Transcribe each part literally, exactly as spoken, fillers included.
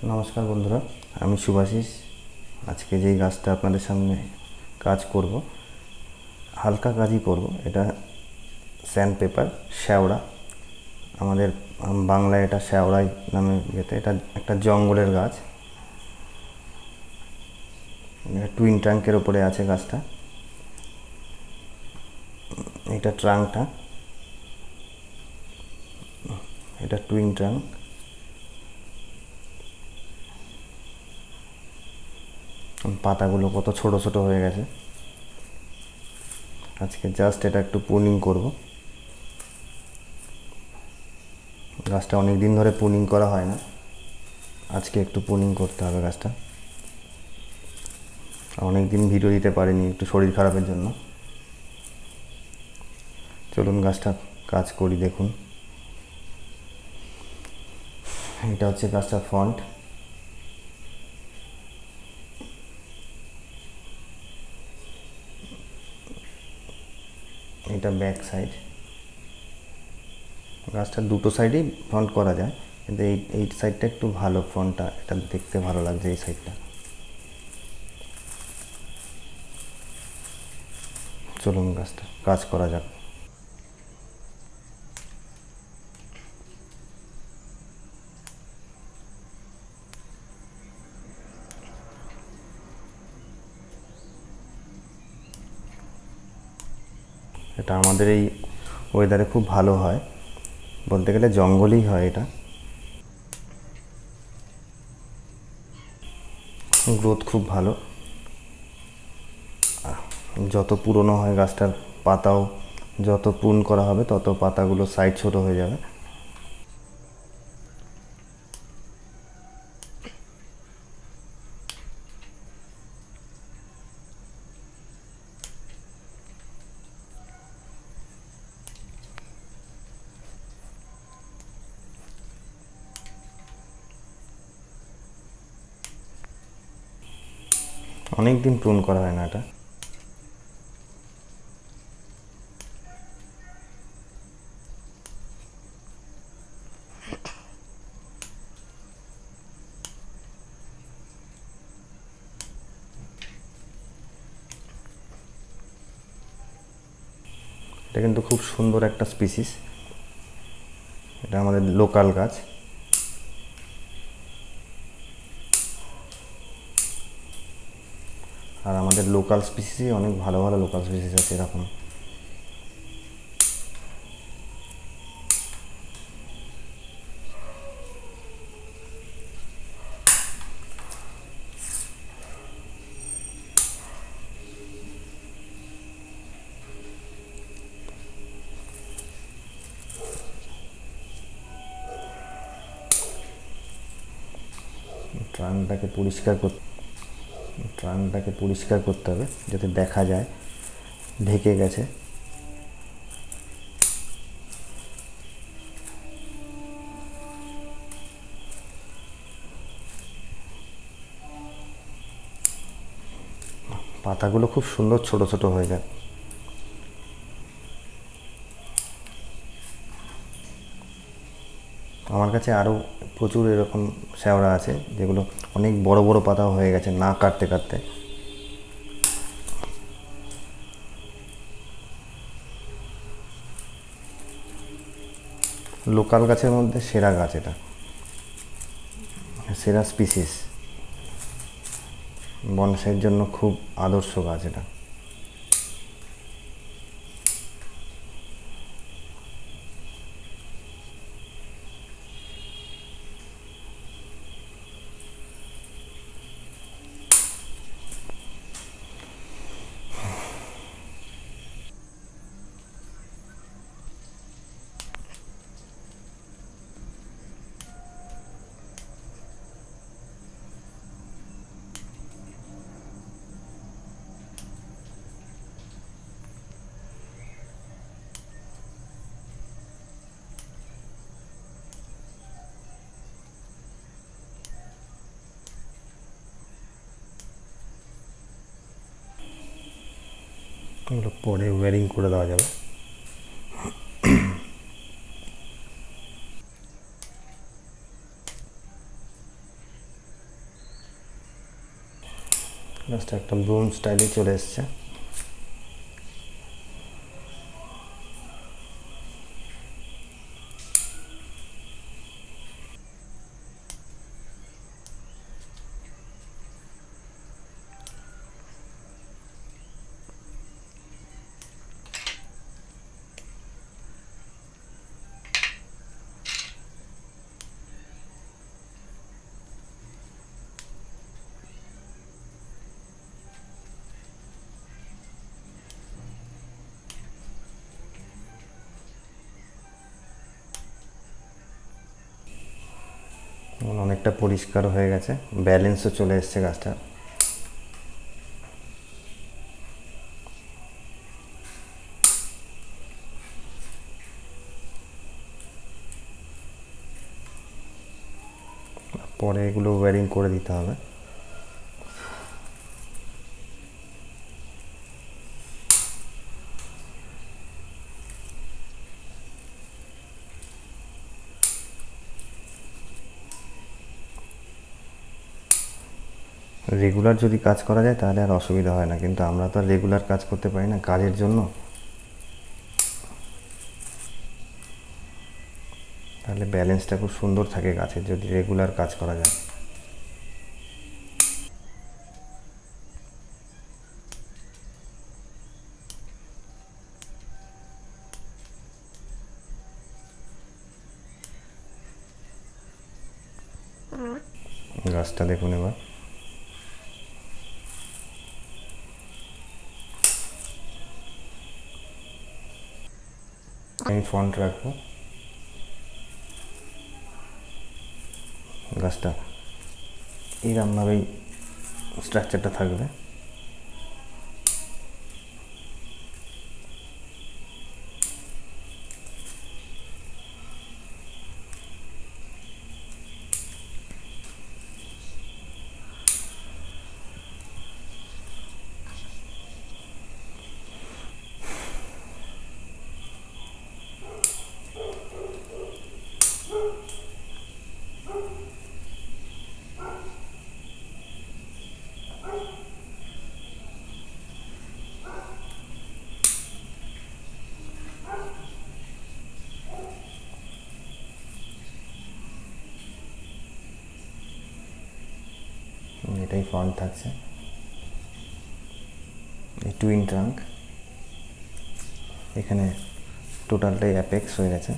नमस्कार बंधुरा आमी सुभाशिष आज के जे गाछटा आपनादेर सामने काज करब हालका काजई करब एटा सैंड पेपर श्यावड़ा आमादेर बांगलाय एटा श्यावड़ाई नामे जेते एटा एकटा जंगलेर गाछ टुइन ट्रांकेर उपरे आछे गाछटा एटा ट्रांकटा एटा टुइन ट्रांक पातागुलो कत छोटो छोटो हो गेछे आज के जस्ट एटा एकटु पुनिंग करब गाछटा अनेक दिन धरे पुनिंग करा हय ना आज के एकटु पुनिंग करते हबे गाछटा अनेक दिन भिडियो दिते पारिनी एकटु शरीर खारापेर जन्य चलुन गाछटा काज करी देखुन एटा हच्छे गाछटार फ्रंट এটা ব্যাক সাইড গাছটার দুটো সাইডেই ফ্রন্ট করা যায় কিন্তু এই এই সাইডটা একটু ভালো ফ্রন্টটা এটা দেখতে ভালো লাগছে এই সাইডটা চলুন গাছটা কাজ করা যাক এটা আমাদের এই ওয়েদারে খুব ভালো হয় বলতে গেলে জঙ্গলই হয় এটা গ্রোথ খুব ভালো যত পুরনো হয় গাছটার পাতাও যত প্রুন করা হবে তত পাতাগুলো সাইজ ছোট হয়ে যাবে অনেক দিন প্রুন করা হয় না এটা এটা কিন্তু খুব সুন্দর একটা স্পিসিস এটা আমাদের লোকাল গাছ আর আমাদের লোকাল স্পিসিসই অনেক ভালো ভালো লোকাল স্পিসিস আছে এরকম ট্রাঙ্কটাকে পরিষ্কার করতে ট্রাঙ্কটাকে পরিষ্কার করতে হবে যাতে দেখা যায় ঢেকে গেছে পাতাগুলো খুব সুন্দর ছোট ছোট হয়ে যায় আমার কাছে আরও প্রচুর এরকম শ্যাওড়া আছে যেগুলো অনেক বড় বড় পাতা হয়ে গেছে না কাটতে কাটতে লোকাল গাছের মধ্যে সেরা গাছ এটা সেরা স্পিসিস বনসাইয়ের জন্য খুব আদর্শ গাছ এটা এগুলো পরে ওয়্যারিং করে দেওয়া যাবে গাছটা একটা ব্লুম স্টাইলে চলে এসছে। অনেকটা পরিষ্কার হয়ে গেছে, ব্যালেন্সও চলে এসছে গাছটা। পরে এগুলো ওয়্যারিং করে দিতে হবে। রেগুলার যদি কাজ করা যায় তাহলে আর অসুবিধা হয় না, কিন্তু আমরা তো আর রেগুলার কাজ করতে পারি না কাজের জন্য। তাহলে ব্যালেন্সটা খুব সুন্দর থাকে গাছের যদি রেগুলার কাজ করা যায়। গাছটা দেখুন এবার, আমি ফন্ট রাখবো। গাছটা এইরকমভাবেই স্ট্রাকচারটা থাকবে। এটাই ফন্ট থাকছে। এই টুইন ট্রাঙ্ক, এখানে টোটালটাই অ্যাপেক্স হয়ে গেছে।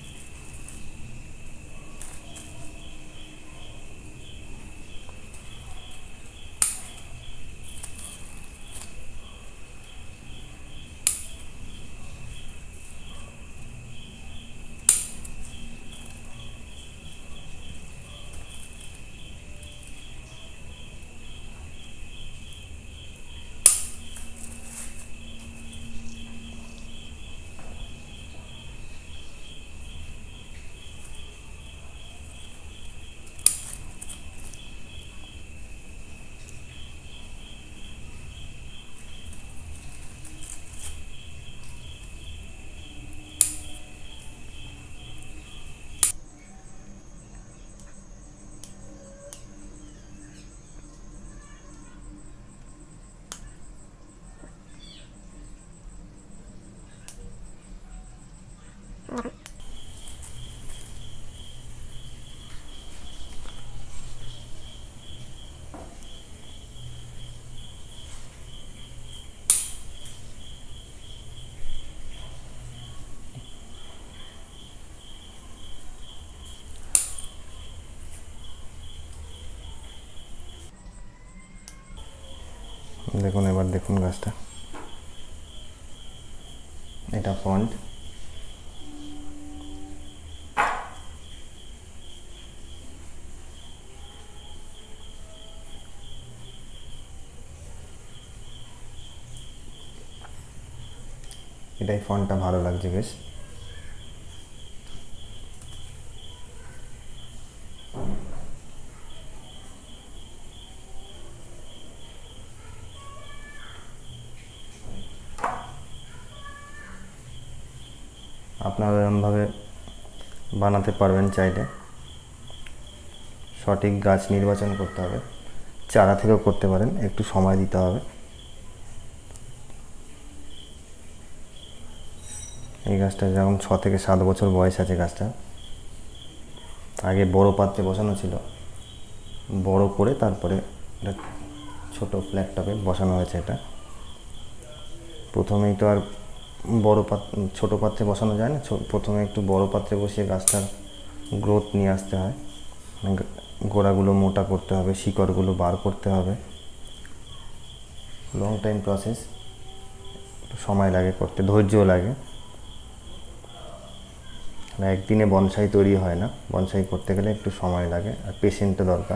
দেখুন এবার দেখুন গাছটা, এটা ফন্ট। এটাই ফন্টটা ভালো লাগছে বেশ। আপনারা এরকমভাবে বানাতে পারবেন চাইলে। সঠিক গাছ নির্বাচন করতে হবে, চারা থেকেও করতে পারেন, একটু সময় দিতে হবে। এই গাছটা যেমন ছ থেকে সাত বছর বয়স আছে গাছটা। আগে বড় পাত্রে বসানো ছিল, বড় করে তারপরে এটা ছোটো ফ্ল্যাট টবে বসানো হয়েছে। এটা প্রথমেই তো আর বড় পাত্র ছোটো পাত্রে বসানো যায় না, প্রথমে একটু বড় পাত্রে বসিয়ে গাছটার গ্রোথ নিয়ে আসতে হয়। গোড়াগুলো মোটা করতে হবে, শিকড়গুলো বার করতে হবে। লং টাইম প্রসেস, সময় লাগে করতে, ধৈর্যও লাগে। একদিনে বনসাই তৈরি হয় না, বনসাই করতে গেলে একটু সময় লাগে, আর পেশেন্টও দরকার,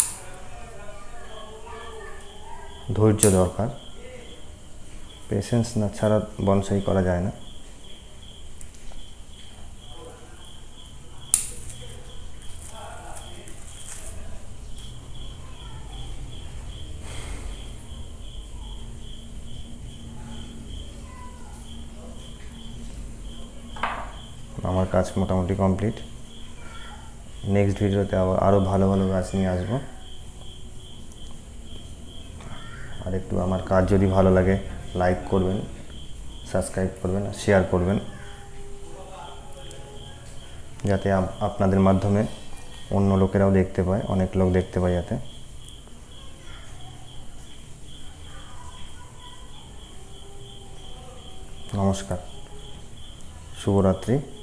ধৈর্য দরকার। পেশেন্স না ছাড়া বনসাই করা যায় না। আমার কাজ মোটামুটি কমপ্লিট। নেক্সট ভিডিওতে আবার আরও ভালো ভালো গাছ নিয়ে আসবো। আর একটু আমার কাজ যদি ভালো লাগে লাইক করবেন, সাবস্ক্রাইব করবেন, আর শেয়ার করবেন, যাতে আপনাদের মাধ্যমে অন্য লোকেরাও দেখতে পায়, অনেক লোক দেখতে পায় যাতে। নমস্কার, শুভরাত্রি।